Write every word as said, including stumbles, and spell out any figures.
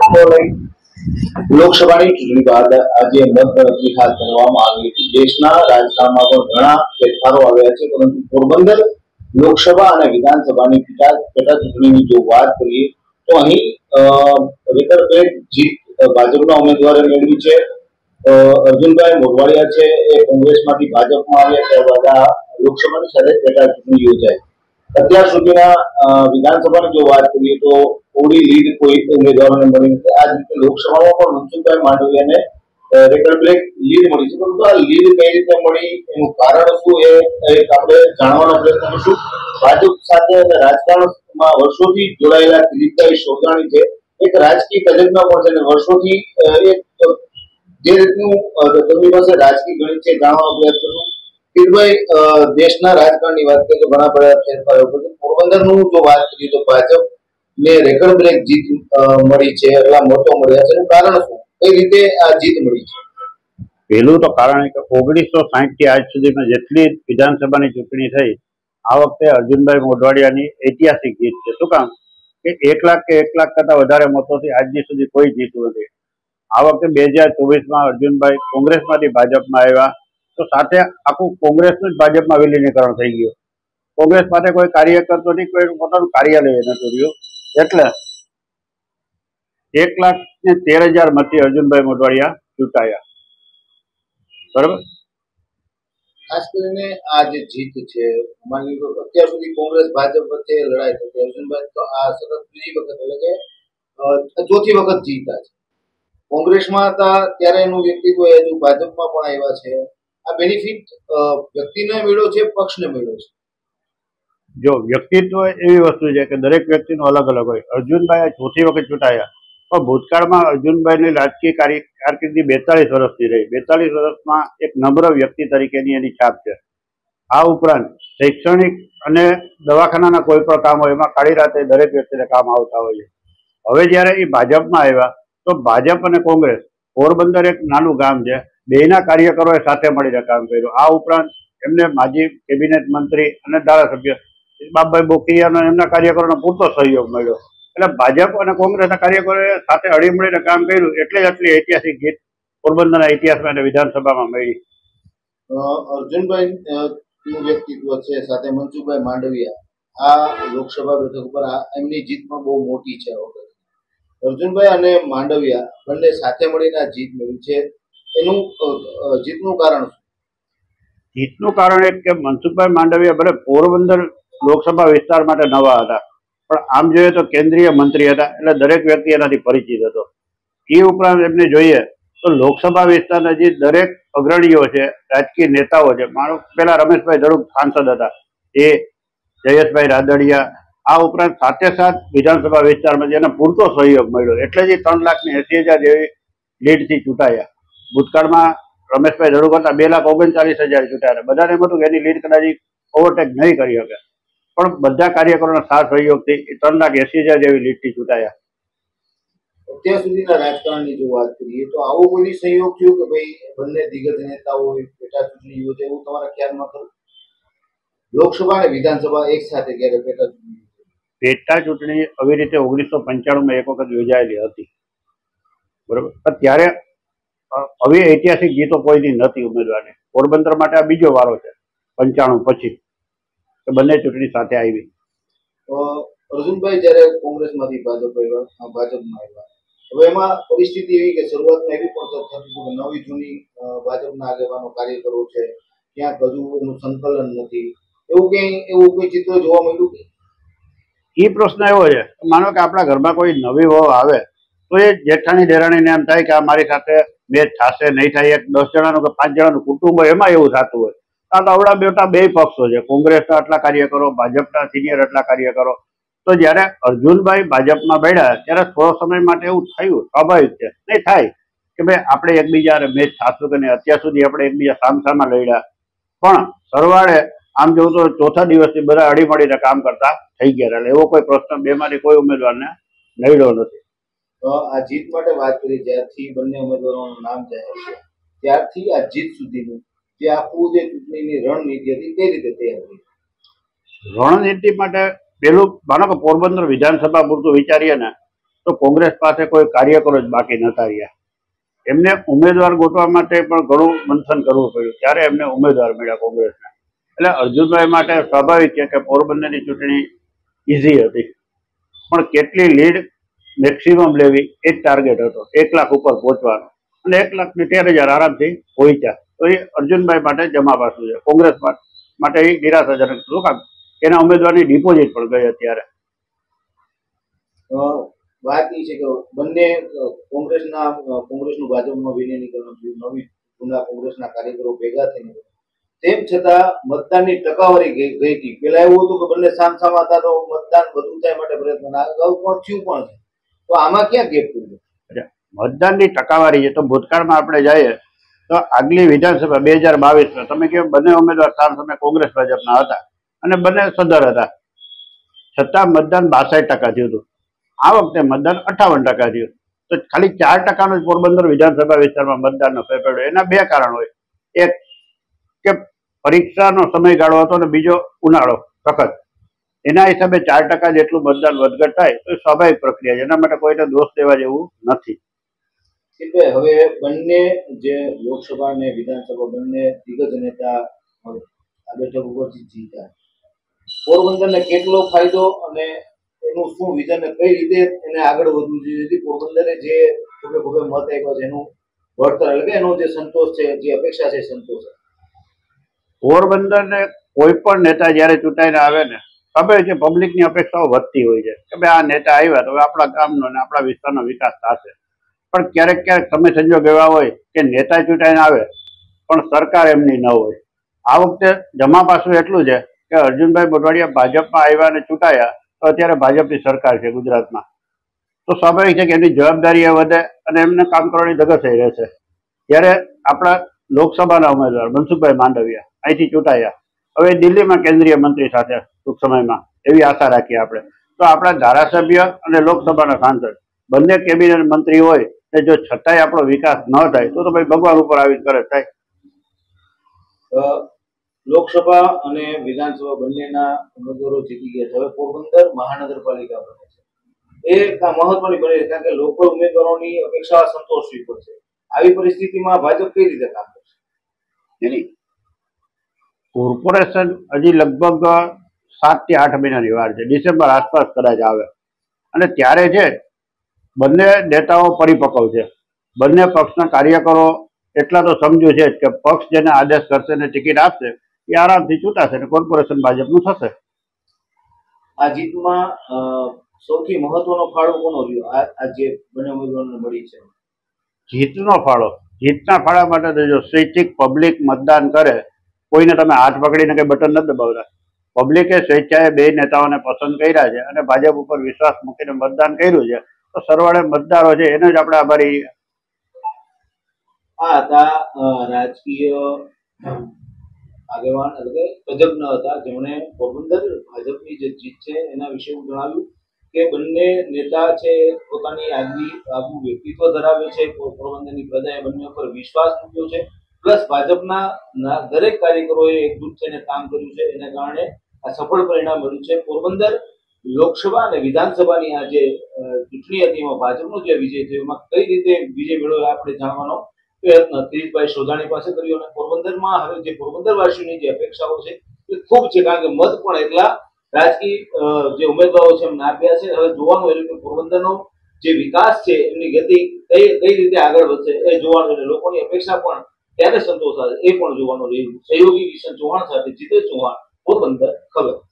લોકસભાની ચૂંટણી બાદ આજે મતગણતરી હાથ ધરવામાં આવી હતી। દેશના રાજકારણમાં પણ ઘણા ફેરફારો આવ્યા છે, પરંતુ પોરબંદર લોકસભા અને વિધાનસભાની પેટા ચૂંટણીની જો વાત કરીએ તો અહીં રેકર્ડ જીત ભાજપના ઉમેદવારે મેળવી છે। અર્જુનભાઈ મોઢવાડિયા છે એ કોંગ્રેસમાંથી ભાજપમાં આવ્યા, ત્યારબાદ આ લોકસભાની સાથે પેટા ચૂંટણી યોજાઈ। અત્યાર સુધીના વિધાનસભાની જો વાત કરીએ તો થોડી લીડ કોઈ ઉમેદવારોને મળી નથી। આ રીતે લોકસભામાં પણ મનસુખભાઈ માંડવિયાને રેકર્ડ બ્રેક લીડ મળી છે, પરંતુ આ લીડ કઈ રીતે મળી એનું કારણ શું એ આપણે જાણવાનો પ્રયત્ન કરીશું। ભાજપ સાથે રાજકારણમાં વર્ષોથી જોડાયેલા કિરીટભાઈ સોજાણી છે, એક રાજકીય તજજ્ઞ પણ છે અને વર્ષોથી એક જે રીતનું તેમની પાસે રાજકીય ગણિત છે જાણવાનો પ્રયત્ન કરીશું। કિરીટભાઈ, દેશના રાજકારણની વાત કરીએ તો ઘણા બધા ફેરફારો, પોરબંદરનું જો વાત કરીએ તો ભાજપ ને રેકર્ડ બ્રેક જીત મળી છે, એટલા મતો મળ્યા છે, એનું કારણ શું, કઈ રીતે આ જીત મળી છે? પહેલું તો કારણ કે ઓગણીસો સાહીઠ થી આજ સુધીમાં જેટલી વિધાનસભાની ચૂંટણી થઈ, આ વખતે અર્જુનભાઈ મોઢવાડિયાની ઐતિહાસિક જીત છે। શું કામ કે એક લાખ કે એક લાખ કરતા વધારે મતોથી આજની સુધી કોઈ જીતું નથી। આ વખતે બે હજાર ચોવીસમાં અર્જુનભાઈ કોંગ્રેસમાંથી ભાજપમાં આવ્યા તો સાથે આખું કોંગ્રેસનું જ ભાજપમાં વિલીનીકરણ થઈ ગયું। કોંગ્રેસ માટે કોઈ કાર્યકર તો નહીં, કોઈ પોતાનું કાર્યાલય નતું રહ્યું, એટલે એક લાખ ને તેર હજાર મતથી અર્જુનભાઈ મોઢવાડિયા ચૂંટાયા। બરાબર, ખાસ કરીને આ જે જીત છે, માની લો અત્યાર સુધી કોંગ્રેસ ભાજપ વચ્ચે લડાઈ થતી, અર્જુનભાઈ તો આ સતત બીજી વખત એટલે કે ચોથી વખત જીતા છે। કોંગ્રેસમાં હતા ત્યારે એનું વ્યક્તિત્વ હજુ ભાજપમાં પણ આવ્યા છે। આ બેનિફિટ વ્યક્તિને મળ્યો છે, પક્ષને મળ્યો છે? જો વ્યક્તિત્વ એવી વસ્તુ છે કે દરેક વ્યક્તિનું અલગ અલગ હોય। અર્જુનભાઈ ચોથી વખત ચૂંટાયા, પણ ભૂતકાળમાં અર્જુનભાઈની રાજકીય કારકિર્દી બેતાલીસ વર્ષની રહી। બેતાલીસ વર્ષમાં એક નમ્ર વ્યક્તિ તરીકેની એની છાપ છે। આ ઉપરાંત શૈક્ષણિક અને દવાખાનાના કોઈ પણ કામ હોય એમાં કાળી રાતે દરેક વ્યક્તિને કામ આવતા હોય છે। હવે જ્યારે એ ભાજપમાં આવ્યા તો ભાજપ અને કોંગ્રેસ, પોરબંદર એક નાનું ગામ છે, બેયના કાર્યકરોએ સાથે મળીને કામ કર્યું। આ ઉપરાંત એમને માજી કેબિનેટ મંત્રી અને ધારાસભ્ય બાપભાઈ બોકીયાનો એમના કાર્યકરોનો પૂરતો સહયોગ મળ્યો। એટલે ભાજપ અને કોંગ્રેસના કાર્યકરોએ સાથે હળી મળીને કામ કર્યું, એટલે જ આટલી ઐતિહાસિક જીત પોરબંદરના ઇતિહાસમાં અને વિધાનસભામાં મળી। અર્જુનભાઈ નું વ્યક્તિત્વ છે, સાથે મનસુખભાઈ માંડવિયા, આ લોકસભા બેઠક ઉપર એમની જીત પણ બહુ મોટી છે। અર્જુનભાઈ અને માંડવિયા બંને સાથે મળીને આ જીત મેળવી છે, એનું જીતનું કારણ શું? જીતનું કારણ એક કે મનસુખભાઈ માંડવિયા ભલે પોરબંદર લોકસભા વિસ્તાર માટે નવા હતા, પણ આમ જોઈએ તો કેન્દ્રીય મંત્રી હતા, એટલે દરેક વ્યક્તિ એનાથી પરિચિત હતો। એ ઉપરાંત એમને જોઈએ તો લોકસભા વિસ્તારના જે દરેક અગ્રણીઓ છે, રાજકીય નેતાઓ છે, માનો પેલા રમેશભાઈ ધડુક સાંસદ હતા, એ જયેશભાઈ રાદડિયા, આ ઉપરાંત સાથે સાથ વિધાનસભા વિસ્તારમાં જેને પૂરતો સહયોગ મળ્યો, એટલે જ ત્રણ લાખ ને એસી હજાર જેવી લીડથી ચૂંટાયા। ભૂતકાળમાં રમેશભાઈ ધડુક હતા બે લાખ ઓગણચાલીસ હજાર ચૂંટાયા, બધાને એમ હતું કે એની લીડ કદાચ ઓવરટેક નહીં કરી શકે, પણ બધા કાર્યકરોના સાથ સહયોગથી ત્રણ લાખ એસી હજાર જેવી લીડથી ચૂંટાયા। અત્યાર સુધીના રાજકારણની જો વાત કરીએ તો આવો કોઈ સહયોગ થયો કે ભાઈ બંને દિગ્ગજ નેતાઓ પેટા ચૂંટણી યોજે, એવું તમારા ખ્યાલમાં ખરું? લોકસભા અને વિધાનસભા એક સાથે ક્યારે પેટા ચૂંટણી? પેટા ચૂંટણી આવી રીતે ઓગણીસો પંચાણું માં એક વખત યોજાયેલી હતી, બરોબર, પણ ત્યારે આવી ઐતિહાસિક જીતો કોઈની નથી ઉમેદવારની। પોરબંદર માટે આ બીજો વારો છે પંચાણું પછી કે બંને ચૂંટણી સાથે આવી। અર્જુનભાઈ જયારે કોંગ્રેસમાંથી ભાજપ આવ્યા, ભાજપમાં આવ્યા, હવે એમાં પરિસ્થિતિ એવી કે શરૂઆતમાં એવી પણ થતી કે નવી જૂની ભાજપના આગેવાનો કાર્યકરો છે, ક્યાંક હજુ એનું સંકલન નથી, એવું કઈ એવું કોઈ ચિત્ર જોવા મળ્યું? એ પ્રશ્ન એવો છે, માનો કે આપણા ઘરમાં કોઈ નવી વહુ આવે તો એ જેઠાણી દેરાણીને એમ થાય કે આ મારી સાથે મેચ થશે નહીં થાય, એક દસ જણાનું કે પાંચ જણાનું કુટુંબ હોય એમાં એવું થતું હોય। આ તો અવડા બેટા બે પક્ષો છે, કોંગ્રેસના આટલા કાર્યકરો, ભાજપના સિનિયર આટલા કાર્યકરો, તો જયારે અર્જુનભાઈ ભાજપમાં બેઠા ત્યારે થોડો સમય માટે એવું થયું, સ્વાભાવિક છે, નહીં થાય કે ભાઈ આપણે એકબીજા મેચ થશું કે નહીં। અત્યાર સુધી આપણે એકબીજા સામસામા લડ્યા, પણ સરવાળે આમ જોવું તો ચોથા દિવસથી બધા હળી મળીને કામ કરતા થઈ ગયા, એટલે એવો કોઈ પ્રશ્ન બેમાંથી કોઈ ઉમેદવારને નડ્યો નથી। આ જીત માટે વાત કરી, જ્યારથી બંને ઉમેદવારોનું નામ જાહેર છે ત્યારથી આ જીત સુધીનું જે આખું જે ચૂંટણીની રણનીતિ હતી કઈ રીતે તૈયાર થઈ? રણનીતિ માટે પેલું માનો કે પોરબંદર વિધાનસભા પૂરતું વિચારીએ ને તો કોંગ્રેસ પાસે કોઈ કાર્યકરો જ બાકી નતા રહ્યા. એમને ઉમેદવાર ગોતવા માટે પણ ઘણું મંથન કરવું પડ્યું, ત્યારે એમને ઉમેદવાર મળ્યા કોંગ્રેસના. એટલે અર્જુનભાઈ માટે સ્વાભાવિક છે કે પોરબંદરની ચૂંટણી ઇઝી હતી, પણ કેટલી લીડ મેક્સિમમ લેવી એ જ ટાર્ગેટ હતો, એક લાખ ઉપર પહોંચવાનો. અને એક લાખ ને તેર હજાર આરામથી પહોંચ્યા. તો એ અર્જુનભાઈ માટે જમા પાસું છે. કોંગ્રેસ માટે એ નિરાશાજનક હતું, કામ એના ઉમેદવારની ડિપોઝિટ પણ ગઈ અત્યારે. વાત એ છે કે બંને કોંગ્રેસના કોંગ્રેસનું ભાજપમાં વિલીનીકરણ થયું, નવી જૂના કોંગ્રેસના કાર્યકરો ભેગા થઈને, તેમ છતાં મતદાનની ટકાવારી ગઈ ગઈ હતી. પેલા એવું હતું કે બંને સામસામા હતા તો મતદાન વધુ થાય માટે પ્રયત્ન અગાઉ પણ થયું પણ છે. તો આમાં ક્યાં ગેપ પડ્યો? મતદાનની ટકાવારી છે તો ભૂતકાળમાં આપણે જઈએ તો આગલી વિધાનસભા બે હજાર બાવીસમાં તમે કેમ બંને ઉમેદવાર સામસામે કોંગ્રેસ ભાજપના હતા અને બંને સદર હતા, છતાં મતદાન બાસઠ ટકા થયું હતું. આ વખતે મતદાન અઠાવન ટકા થયું. તો ખાલી ચાર ટકાનો જ પોરબંદર વિધાનસભા વિસ્તારમાં મતદાનનો ફેર પડ્યો. એના બે કારણ હોય, એક કે પરીક્ષાનો સમયગાળો હતો અને બીજો ઉનાળો સખત, એના હિસાબે ચાર ટકા જેટલું મતદાન વધઘટ થાય તો એ સ્વાભાવિક પ્રક્રિયા છે, એના માટે કોઈને દોષ દેવા જેવું નથી. હવે બંને જે લોકસભા અને વિધાનસભા બંને દિગ્ગજ નેતા આ બેઠક ઉપરથી જીત્યા, પોરબંદરને કેટલો ફાયદો અને એનું શું વિઝન, કઈ રીતે એને આગળ વધવું જોઈએ, પોરબંદરે જે ખોબે ખોબે મત આપ્યા છે એનું વળતર એટલે કે એનો જે સંતોષ છે, જે અપેક્ષા છે સંતોષ? પોરબંદરને કોઈ પણ નેતા જયારે ચૂંટાઈને આવે ને, ખબર છે પબ્લિકની અપેક્ષાઓ વધતી હોય છે કે ભાઈ આ નેતા આવ્યા તો હવે આપણા ગામનો અને આપણા વિસ્તારનો વિકાસ થશે. પણ ક્યારેક ક્યારેક સમય સંજોગ એવા હોય કે નેતા ચૂંટાઈને આવે પણ સરકાર એમની ન હોય. આ વખતે જમા પાસું એટલું છે કે અર્જુનભાઈ મોઢવાડિયા ભાજપમાં આવ્યા અને ચૂંટાયા તો અત્યારે ભાજપની સરકાર છે ગુજરાતમાં. તો સ્વાભાવિક છે કે એમની જવાબદારી એ વધે અને એમને કામ કરવાની ધગશ રહેશે. ત્યારે આપણા લોકસભાના ઉમેદવાર મનસુખભાઈ માંડવિયા અહીંથી ચૂંટાયા, હવે દિલ્હીમાં કેન્દ્રીય મંત્રી સાથે ટૂંક સમયમાં એવી આશા રાખીએ આપણે. તો આપણા ધારાસભ્ય અને લોકસભાના સાંસદ બંને કેબિનેટ મંત્રી હોય ને જો છતાંય આપણો વિકાસ ન થાય તો તો ભાઈ ભગવાન ઉપર આવી કરે થાય. લોકસભા અને વિધાનસભા બંનેના ઉમેદવારો જીતી ગયા. હવે પોરબંદર મહાનગરપાલિકા બને છે, એ મહત્વની બને છે કારણ કે લોકલ ઉમેદવારોની અપેક્ષા સંતોષવી પડશે. આવી પરિસ્થિતિમાં ભાજપ કઈ રીતે કામ કરશે? એની કોર્પોરેશન હજી લગભગ સાત થી આઠ મહિનાની વાર છે, ડિસેમ્બર આસપાસ કદાચ આવે. અને ત્યારે છે બંને નેતાઓ પરિપક્વ છે, બંને પક્ષના કાર્યકરો એટલા તો સમજુ છે કે પક્ષ જેને આદેશ કરશે ને ટિકિટ આપશે એ આરામથી ચૂંટાશે ને કોર્પોરેશન ભાજપનું થશે. આ જીતમાં સૌથી મહત્વનો ફાળો કોનો રહ્યો આ જે બંને ઉમેદવારોને મળી છે? જીતનો ફાળો, જીતના ફાળા માટે તો જો સ્વૈચ્છિક પબ્લિક મતદાન કરે, કોઈને તમે હાથ પકડીને કઈ બટન નથી દબાવતા, પબ્લિકે સ્વેચ્છાએ બે નેતાઓને પસંદ કર્યા છે અને ભાજપ ઉપર વિશ્વાસ મૂકીને મતદાન કર્યું છે, તો સરવાળે મતદારો છે એને જ આપણે આભારી. આ હતા રાજકીય આગેવાન એટલે કે તજજ્ઞ હતા જેમણે પોરબંદર ભાજપની જે જીત છે એના વિશે જણાવ્યું કે બંને નેતા છે પોતાની આગવી આગવું વ્યક્તિત્વ ધરાવે છે, પોરબંદરની પ્રજાએ બંને ઉપર વિશ્વાસ મૂક્યો છે, પ્લસ ભાજપના દરેક કાર્યકરોએ એકજૂટ થઈને કામ કર્યું છે, એને કારણે આ સફળ પરિણામ મળ્યું છે. પોરબંદર લોકસભા અને વિધાનસભાની આ જે ચૂંટણી હતી એમાં ભાજપનો જે વિજય થયો એમાં કઈ રીતે વિજય મેળવ્યો આપણે જાણવાનો પ્રયત્ન કિરીટભાઈ સોધાણી પાસે કર્યો. અને પોરબંદરમાં હવે જે પોરબંદરવાસીઓની જે અપેક્ષાઓ છે એ ખૂબ છે, કારણ કે મત પણ એટલા રાજકીય જે ઉમેદવારો છે એમને આપ્યા છે. હવે જોવાનું રહ્યું કે પોરબંદરનો જે વિકાસ છે એમની ગતિ કઈ કઈ રીતે આગળ વધશે એ જોવાનું રહ્યું. લોકોની અપેક્ષા પણ ત્યારે સંતોષાશે એ પણ જોવાનું રહ્યું. સહયોગી કિશન ચૌહાણ સાથે જીતેશ ચૌહાણ, પોરબંદર, ખબર.